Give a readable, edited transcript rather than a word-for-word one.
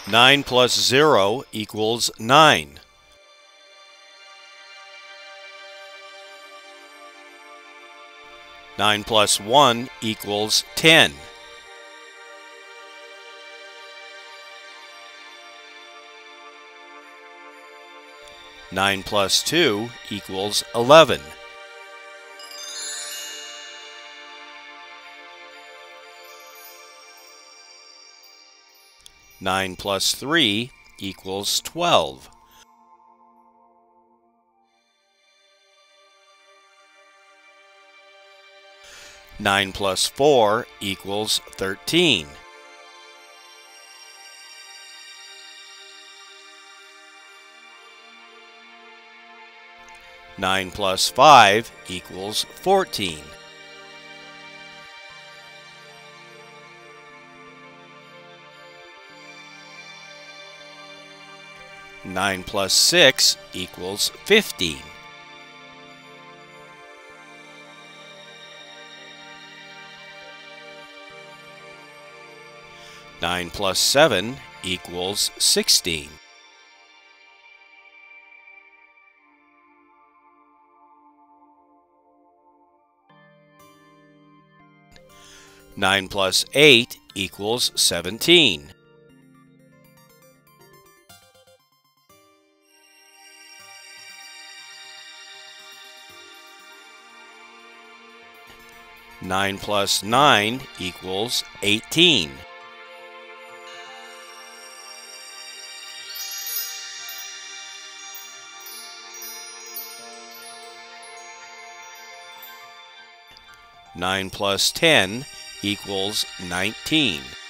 9 plus 0 equals 9. 9 plus 1 equals 10. 9 plus 2 equals 11. 9 plus 3 equals 12. 9 plus 4 equals 13. 9 plus 5 equals 14. 9 plus 6 equals 15. 9 plus 7 equals 16. 9 plus 8 equals 17. 9 plus 9 equals 18. 9 plus 10 equals 19.